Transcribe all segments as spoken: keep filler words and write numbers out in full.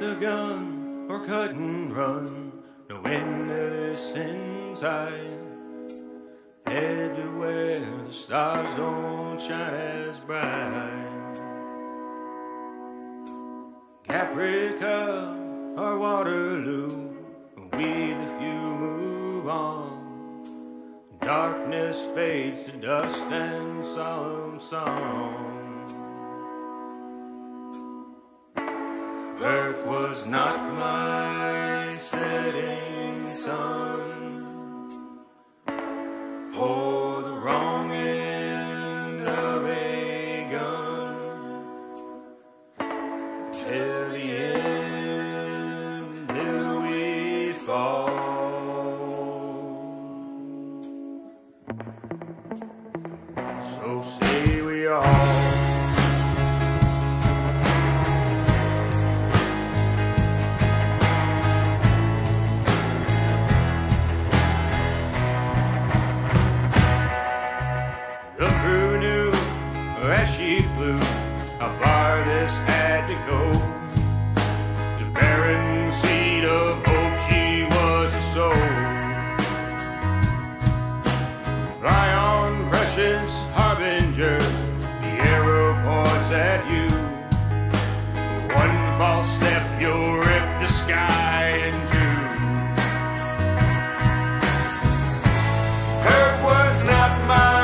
the gun or cut and run. No end to this inside. Head to where the stars don't shine as bright. Caprica or Waterloo, we the few move on. Darkness fades to dust and solemn song. Earth was not my setting sun, or the wrong end of a gun, till the end, till we fall. So say we all. The crew knew as she flew how far this had to go. The barren seed of hope, she was a soul. Fly on, precious harbinger, the arrow points at you. One false step, you'll rip the sky in two. Earth was not mine.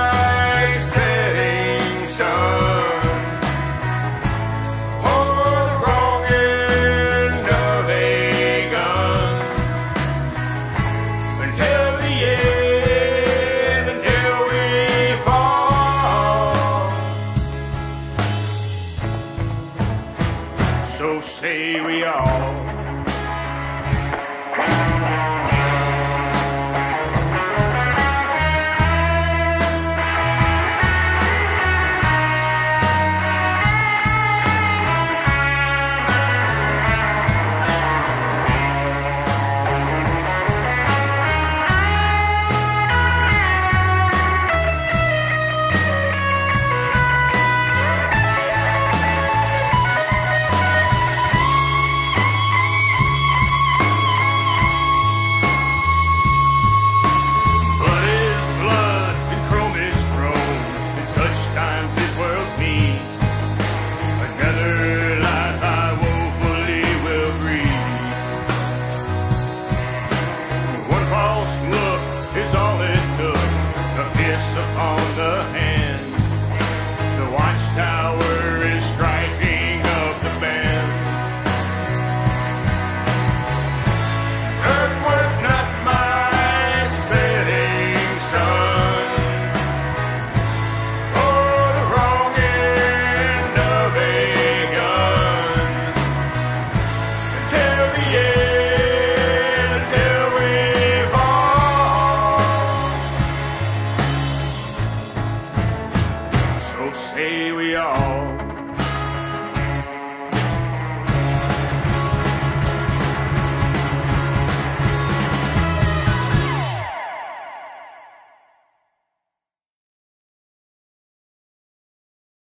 So say we all.